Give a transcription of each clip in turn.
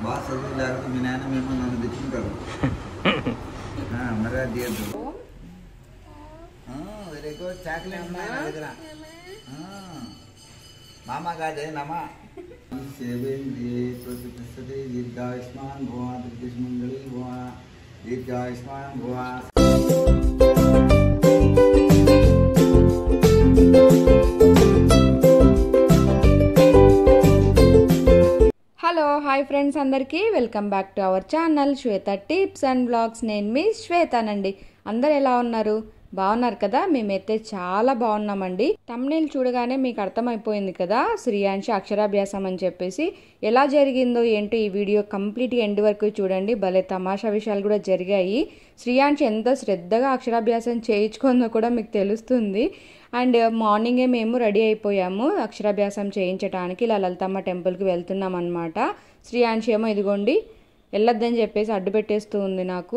బాగా చదువు లేకపోతే మీ నాయన మేము నన్ను తెచ్చుకుంటారు. మరి అది వెరీ గుడ్. చాక్లెట్ దగ్గర మామ కాదే నమా దీర్ఘాయుష్మాన్ భువ దుర్గమంగళీ భువ దీర్ఘాయుష్మాన్ భువ. హలో హాయ్ ఫ్రెండ్స్, అందరికీ welcome back to our channel Shweta tips and blogs. నేను మీ శ్వేతానండి. అందరు ఎలా ఉన్నారు? బాగున్నారు కదా? మేమైతే చాలా బాగున్నామండి. థంబ్నెయిల్ చూడగానే మీకు అర్థమైపోయింది కదా, శ్రీయాంశి అక్షరాభ్యాసం అని చెప్పేసి. ఎలా జరిగిందో ఏంటో ఈ వీడియో కంప్లీట్గా ఎండ్ వరకు చూడండి. భలే తమాషా విషయాలు కూడా జరిగాయి. శ్రీయాంశి ఎంత శ్రద్ధగా అక్షరాభ్యాసం చేయించుకుందో కూడా మీకు తెలుస్తుంది. అండ్ మార్నింగే మేము రెడీ అయిపోయాము అక్షరాభ్యాసం చేయించడానికి. ఇలా లలితమ్మ టెంపుల్కి వెళ్తున్నాం అనమాట. శ్రీయాంశి ఏమో ఇదిగోండి వెళ్ళొద్దని చెప్పేసి అడ్డు పెట్టేస్తూ ఉంది నాకు.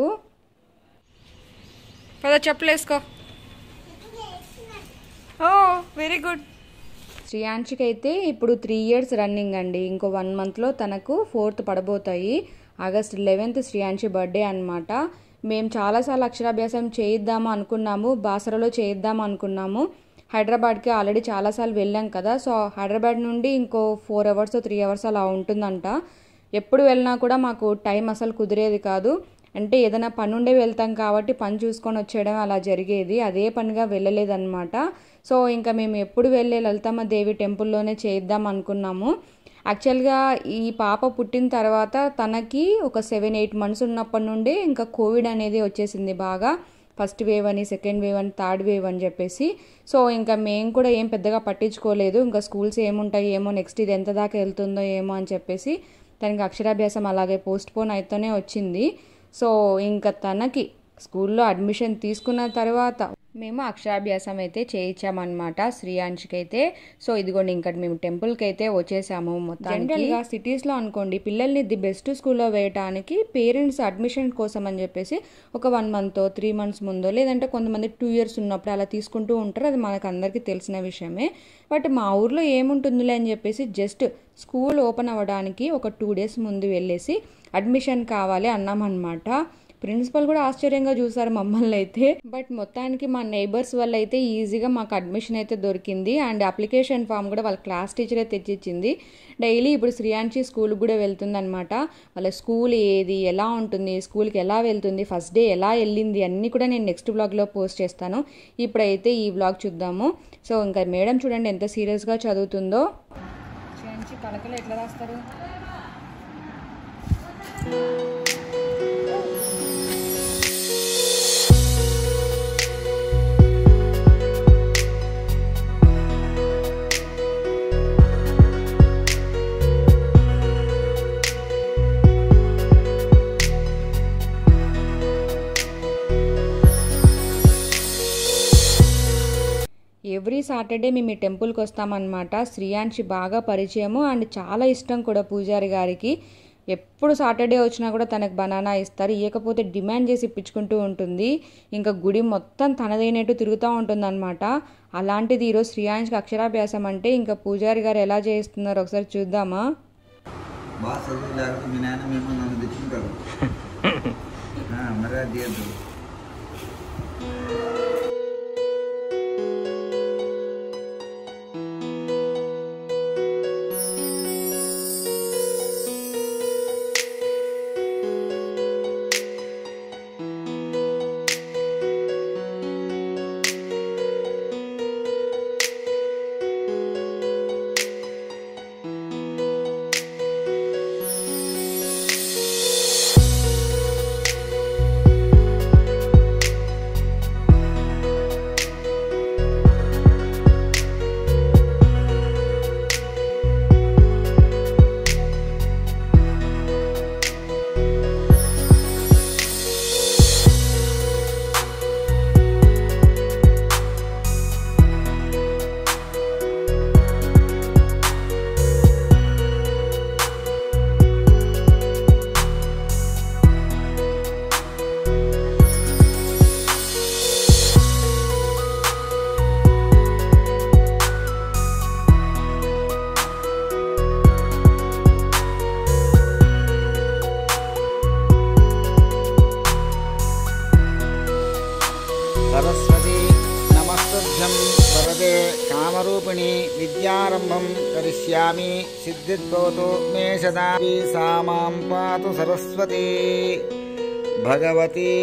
కదా చెప్పులేసుకో. ఓ వెరీ గుడ్. శ్రీయాంశికి అయితే ఇప్పుడు 3 years రన్నింగ్ అండి. ఇంకో 1 monthలో తనకు 4th పడబోతాయి. August 11th Sriyanshi birthday అనమాట. మేము చాలాసార్లు అక్షరాభ్యాసం చేయిద్దాము అనుకున్నాము, బాసరలో చేయిద్దాం అనుకున్నాము. హైదరాబాద్కి ఆల్రెడీ చాలాసార్లు వెళ్ళాం కదా. సో హైదరాబాద్ నుండి ఇంకో 4 hours 3 hours అలా ఉంటుందంట. ఎప్పుడు వెళ్ళినా కూడా మాకు టైం అసలు కుదిరేది కాదు. అంటే ఏదైనా పని ఉండే వెళ్తాం కాబట్టి పని చూసుకొని వచ్చేయడం అలా జరిగేది. అదే పనిగా వెళ్ళలేదన్నమాట. సో ఇంకా మేము ఎప్పుడు వెళ్ళే లలితమ్మ దేవి టెంపుల్లోనే చేద్దాం అనుకున్నాము. యాక్చువల్గా ఈ పాప పుట్టిన తర్వాత తనకి ఒక 7-8 months ఉన్నప్పటి నుండి ఇంకా కోవిడ్ అనేది వచ్చేసింది బాగా. ఫస్ట్ వేవ్ అని, సెకండ్ వేవ్ అని, థర్డ్ వేవ్ అని చెప్పేసి. సో ఇంకా మేము కూడా ఏం పెద్దగా పట్టించుకోలేదు. ఇంకా స్కూల్స్ ఏముంటాయి ఏమో, నెక్స్ట్ ఇది ఎంత దాకా వెళ్తుందో ఏమో అని చెప్పేసి తనకి అక్షరాభ్యాసం అలాగే పోస్ట్పోన్ అయితేనే వచ్చింది. సో ఇంకా తనకి స్కూల్లో అడ్మిషన్ తీసుకున్న తర్వాత మేము అక్షరాభ్యాసం అయితే చేయించామన్నమాట శ్రీయాంశికి అయితే. సో ఇదిగోండి ఇంకా మేము టెంపుల్కి అయితే వచ్చేసాము. జనరల్గా సిటీస్లో అనుకోండి పిల్లల్ని ది బెస్ట్ స్కూల్లో వేయడానికి పేరెంట్స్ అడ్మిషన్ కోసం అని చెప్పేసి ఒక 1 month 3 months ముందో, లేదంటే కొంతమంది 2 years ఉన్నప్పుడు అలా తీసుకుంటూ ఉంటారు. అది మనకు అందరికీ తెలిసిన విషయమే. బట్ మా ఊర్లో ఏముంటుందిలే అని చెప్పేసి జస్ట్ స్కూల్ ఓపెన్ అవ్వడానికి ఒక 2 days ముందు వెళ్ళేసి అడ్మిషన్ కావాలి అన్నామన్నమాట. ప్రిన్సిపల్ కూడా ఆశ్చర్యంగా చూసారు మమ్మల్ని అయితే. బట్ మొత్తానికి మా నైబర్స్ వల్ల అయితే ఈజీగా మాకు అడ్మిషన్ అయితే దొరికింది. అండ్ అప్లికేషన్ ఫామ్ కూడా వాళ్ళ క్లాస్ టీచరే తెచ్చిచ్చింది. డైలీ ఇప్పుడు శ్రీయాంశి స్కూల్కి కూడా వెళ్తుంది అనమాట. వాళ్ళ స్కూల్ ఏది, ఎలా ఉంటుంది, స్కూల్కి ఎలా వెళ్తుంది, ఫస్ట్ డే ఎలా వెళ్ళింది అన్నీ కూడా నేను నెక్స్ట్ బ్లాగ్లో పోస్ట్ చేస్తాను. ఇప్పుడైతే ఈ బ్లాగ్ చూద్దాము. సో ఇంకా మేడం చూడండి ఎంత సీరియస్గా చదువుతుందో. శ్రీయాంశి పలకలు ఎట్లా రాస్తారు? ఎవ్రీ సాటర్డే మేము ఈ టెంపుల్కి వస్తామన్నమాట. శ్రీయాంశి బాగా పరిచయము అండ్ చాలా ఇష్టం కూడా పూజారి గారికి. ఎప్పుడు సాటర్డే వచ్చినా కూడా తనకు బనానా ఇస్తారు, ఇవ్వకపోతే డిమాండ్ చేసి ఇప్పించుకుంటూ ఉంటుంది. ఇంకా గుడి మొత్తం తనదైనట్టు తిరుగుతూ ఉంటుందన్నమాట. అలాంటిది ఈరోజు శ్రీయాంశికి అక్షరాభ్యాసం అంటే ఇంకా పూజారి గారు ఎలా చేస్తున్నారో ఒకసారి చూద్దామా. బాగా చదువు లేకపోతే మీ నాయన మేము నన్ను తెచ్చుకుంటారు. మరి అది कामरूपिणी विद्यारम्भं करिष्यामि सिद्धिर्भवतु मे सदा सा मां पातु सरस्वती भगवती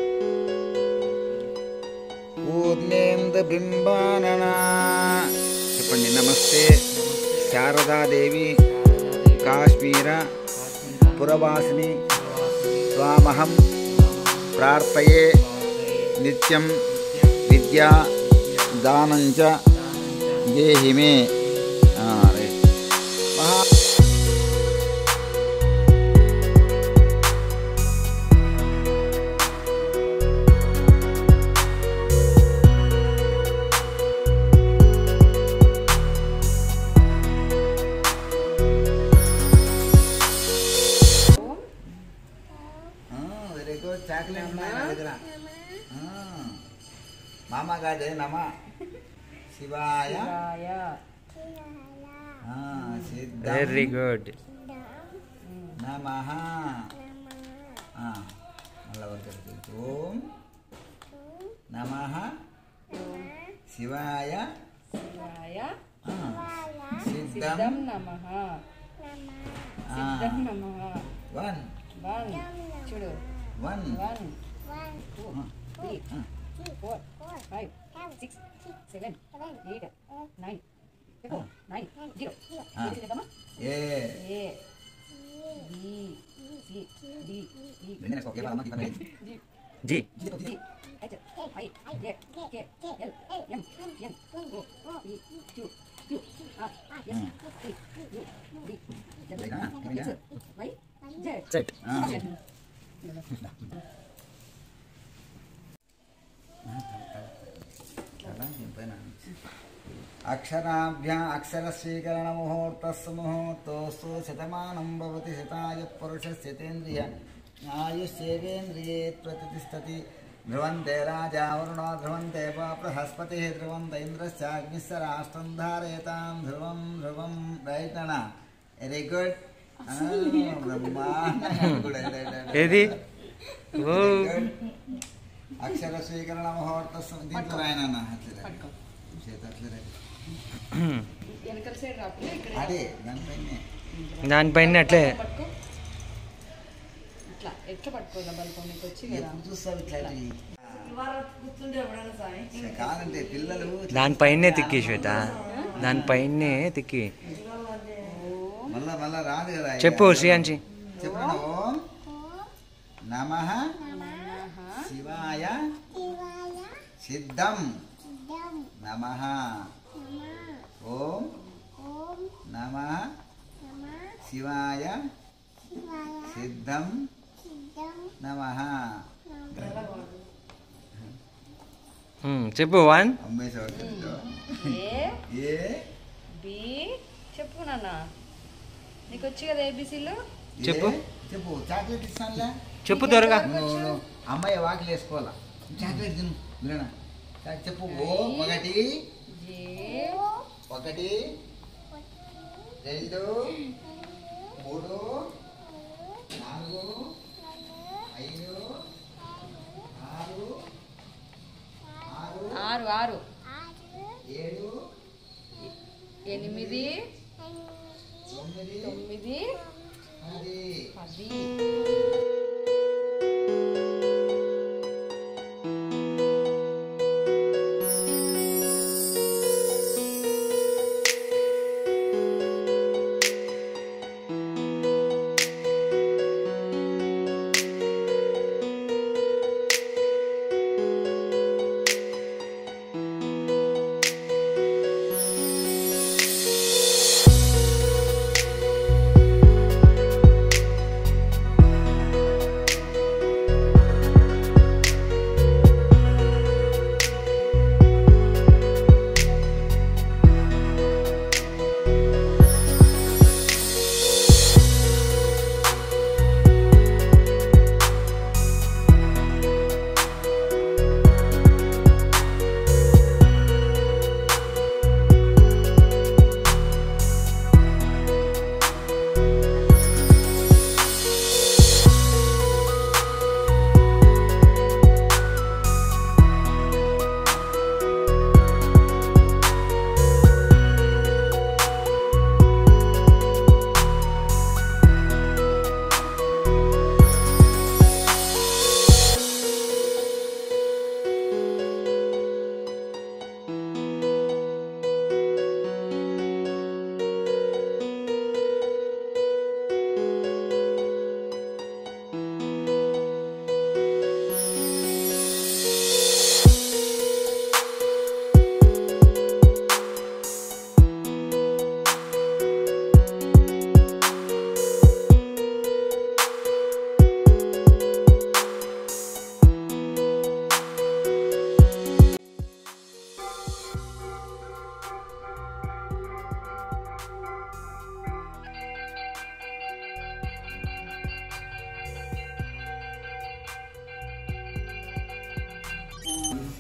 पूर्णेन्दुबिम्बानना చెప్పండి నమస్తే శారదాదేవి కాశ్మీర పురవాసిని త్వామహం ప్రార్థయే నిత్యం విద్యా దానంచ దేహి మే వెరీ గుడ్ చాక్లెట్ ఉన్నాయి నా దగ్గర మామా కాదే నమ శివాయ వెరీ గుడ్ నమః మళ్ళా ఓం నమః శివాయ సిద్ధం నమః వన్ చూడు one 1 2 3 4 5 6 7 8 9 9 0 A A B C D E వెన్నెల ఓకే బాలమ్మ కింద G H I J K L M N O P Q Q R S T U V W X Y Z సెట్ అక్షరాభ్యాం అక్షరస్వీకరణ ముహూర్తస్సు శతమానం భవతి శతాయ పురుషస్యతేంద్రియ ఆయుష్యేంద్రియే ప్రతిష్టతి ధ్రువంతే రాజా వరుణో ధ్రువంతే బృహస్పతి ధ్రువంత ఇంద్రశ్చాగ్నిశ్చ రాష్ట్రం ధారయతాం ధ్రువం ధ్రువం రైట్ అనా వెరీ గుడ్ ఏది ఓ అక్షర స్వీకరణ ముహూర్తస్సు దీంట్లో రాయనన్నా వెనకల సైడ్ రాకుండా ఇక్కడ అదే దానిపైనే దానిపైన అట్లే ఇట్లా ఎట్లా పట్టుకోదా బల్కం నీకు వచ్చి కదా ఎప్పుడు చూస్తావు ఇట్లాంటివి ఇవాళ కూర్చుంటే ఎవడన్నా సాయి కాదంటే పిల్లలు దానిపైనే తిక్కి శ్వేత దానిపైనే తిక్కి మళ్ళా మళ్ళా రాదు కదా చెప్పు శ్రీయాంశి చెప్పండి ఓం నమః శివాయ సిద్ధం నమః ఓం నమః శివాయ సిద్ధం నమః చెప్పు వన్ ఏ బి చెప్పు నాన్న నీకు వచ్చి కదా ఏబిసిలు చెప్పు. చెప్పు చాక్లెట్ ఇస్తానులే చెప్పు త్వరగా నువ్వు అమ్మాయి వాకిలు వేసుకోవాలా చాక్లెట్ తిను విననా చెప్పు ఓ ఒకటి జే ఒకటి రెండు మూడు నాలుగు ఐదు ఆరు ఆరు ఆరు ఏడు 8 తొమ్మిది 9 పది 10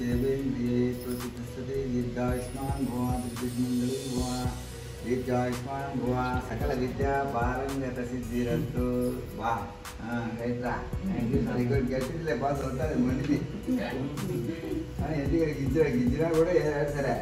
सेवेन्द्रिये प्रतिष्ठते दीर्घायुष्मान् भव दीर्घमङ्गलं भव दीर्घायुष्मान् भव सकल विद्या पारंगत सिद्धिरस्तु वाह రైట్రా ఇక్కడ గట్టిలే బాగా అవుతుంది మంది అని ఎందుకు గిజ్జినా కూడా సరే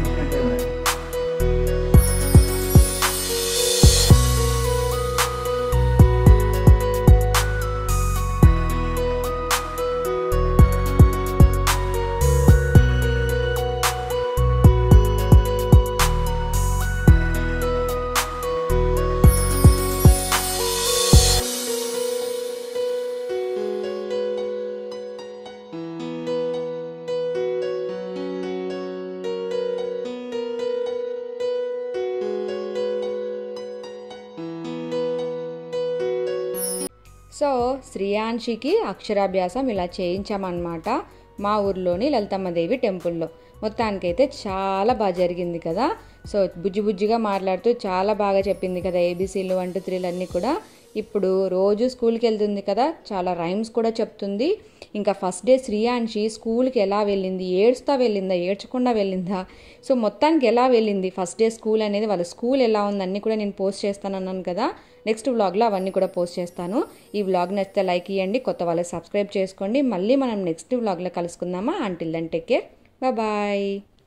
సో శ్రీయాంశికి అక్షరాభ్యాసం ఇలా చేయించామన్నమాట మా ఊర్లోని లలితమ్మదేవి టెంపుల్లో. మొత్తానికైతే చాలా బాగా జరిగింది కదా. సో బుజ్జిగా మాట్లాడుతూ చాలా బాగా చెప్పింది కదా, ఏబీసీలు 1 2 3 అన్నీ కూడా. ఇప్పుడు రోజు స్కూల్కి వెళ్తుంది కదా, చాలా రైమ్స్ కూడా చెప్తుంది. ఇంకా ఫస్ట్ డే శ్రీయాంశి స్కూల్కి ఎలా వెళ్ళింది, ఏడుస్తా వెళ్ళిందా ఏడ్చకుండా వెళ్ళిందా, సో మొత్తానికి ఎలా వెళ్ళింది ఫస్ట్ డే స్కూల్ అనేది, వాళ్ళ స్కూల్ ఎలా ఉంది అన్నీ కూడా నేను పోస్ట్ చేస్తానన్నాను కదా. నెక్స్ట్ వ్లాగ్లో అవన్నీ కూడా పోస్ట్ చేస్తాను. ఈ వ్లాగ్ నచ్చితే లైక్ ఇవ్వండి, కొత్త వాళ్ళకి సబ్స్క్రైబ్ చేసుకోండి. మళ్ళీ మనం నెక్స్ట్ వ్లాగ్లో కలుసుకుందామా. Until then take care, bye.